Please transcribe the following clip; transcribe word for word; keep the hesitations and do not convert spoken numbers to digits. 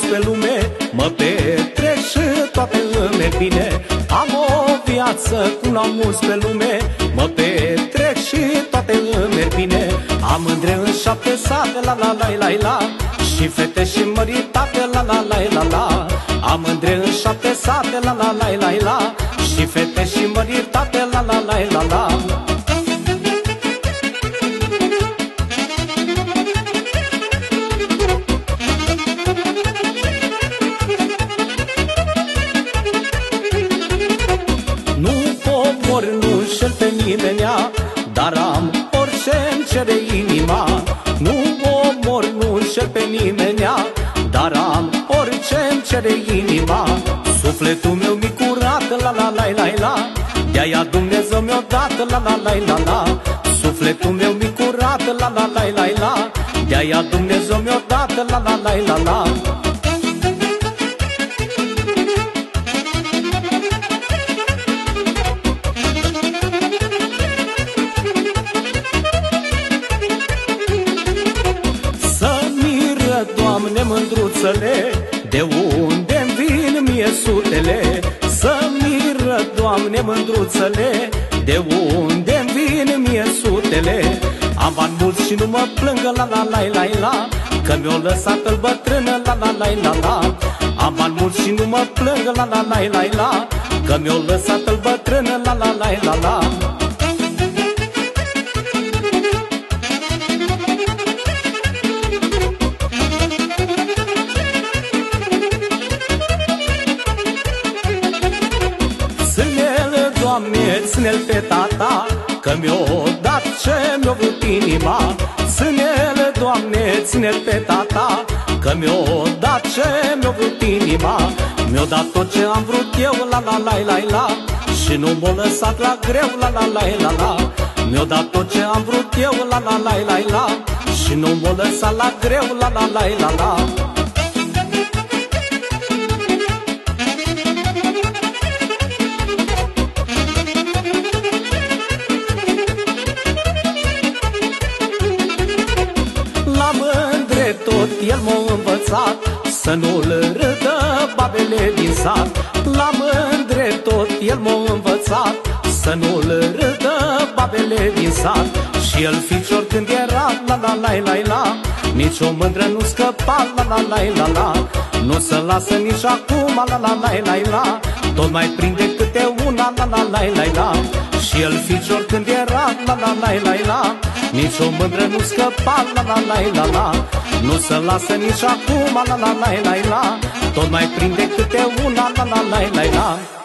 pe lume, mă petrec și toate îmi merg bine. Am o viață cum n-am mulți pe lume, mă petrec și toate îmi merg bine. Am mândre în șapte sate, la la la la la, și fete și măritate, la la la la la. Am mândre în șapte sate, la la la la la, și fete și măritate, la la la la la. Nu comor, nu înșel pe nimenea, dar am orice-mi cere inima. Nu omor, nu înșel pe nimenea, dar am orice-mi cere inima. Sufletul meu mi curat, la la la la la, de-aia Dumnezeu mi-o dat, la la la la la. Sufletul meu mi curat, la la la la la, de-aia Dumnezeu mi-o dat, la la la la la. Doamne, mândruțele, de unde-mi vin mie sutele? Să miră, Doamne, mândruțele, de unde-mi vin mie sutele? Am bani mulți și nu mă plângă, la la la la la, că mi-o lăsat-l bătrână, la la la la la. Am bani mulți și nu mă plângă, la la la la la, că mi-o lăsat-l bătrână, la la la la la. Doamne, ține-l pe tata, că mi-o dat ce mi-o vrut inima. Ține-l, Doamne, ține-l pe tata, că mi-o dat ce mi-o vrut inima. Mi-o dat tot ce am vrut eu, la la la la la, și nu m-o lăsat la greu, la la la la la. Mi-o dat tot ce am vrut eu, la la la la la, și nu m-o lăsat la greu, la la la la la. La mândre tot el m-a învățat, să nu-l râdă babele din sat. La mândre tot el m-a învățat, să nu-l râdă babele din sat. Și el ficior când era, la la la la la, nici o mândră nu scăpa, la la la la la. Nu se lasă nici acum, la la la la la, tot mai prinde câte una, la la la la la. Și el ficior când era, la la la la la, nici o mândră nu scăpa, la la la la la. Nu se lasă nici acum, la la la la la, tot mai prinde câte una, la la la la la.